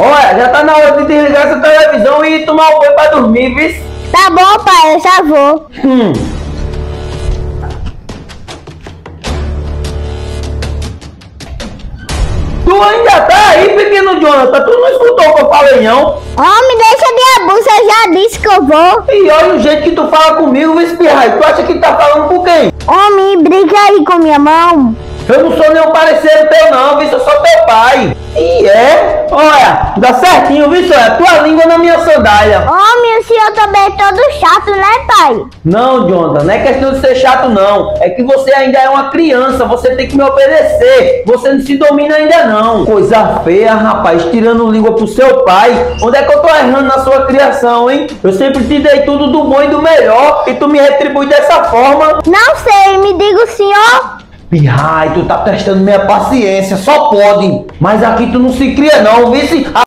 Olha, já tá na hora de desligar essa televisão e tomar um banho pra dormir, viu? Tá bom, pai, eu já vou. Tu ainda tá aí, pequeno Jonathan? Tu não escutou o que eu falei, não? Homem, deixa de abuso, eu já disse que eu vou. E olha o jeito que tu fala comigo, viu, espirrai? Tu acha que tá falando com quem? Homem, briga aí com minha mão. Eu não sou nenhum parceiro teu, não, viu? Eu sou teu pai. E é? Olha, dá certinho, viu, senhor? Tua língua na minha sandália. Homem, o senhor também é todo chato, né, pai? Não, Jonathan, não é questão de ser chato, não. É que você ainda é uma criança, você tem que me obedecer. Você não se domina ainda, não. Coisa feia, rapaz, tirando língua pro seu pai. Onde é que eu tô errando na sua criação, hein? Eu sempre te dei tudo do bom e do melhor e tu me retribui dessa forma. Não sei, me diga o senhor. Pirrai, tu tá testando minha paciência, só pode. Mas aqui tu não se cria, não, vice.